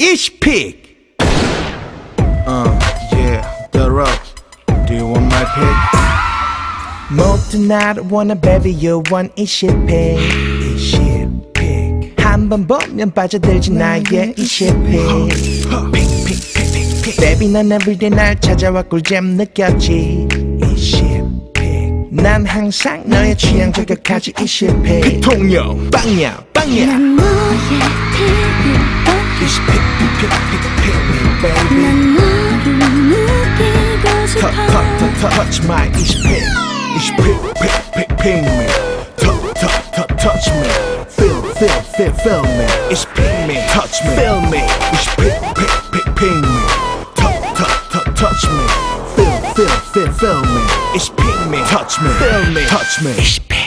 이시픽. Yeah, the rock. Do you want my pick? 모두 나를 원한 baby you want 이시픽. 이시픽. 한번 보면 빠져들지 나의 이시픽. Baby 난 everyday 날 찾아와 꿀잼 느꼈지. 이시픽. 난 항상 너의 취향 저격하지 이시픽. 피통령 빵야 빵야. 난 너의 픽이다. 이시픽 pick me baby. 난 너를 느끼고 싶어. touch my 이시픽. 이시픽 pick me touch me feel me 이시픽 me touch me feel me. 이시픽 pick me touch me feel me 이시픽 me touch me feel me. touch me 이시픽.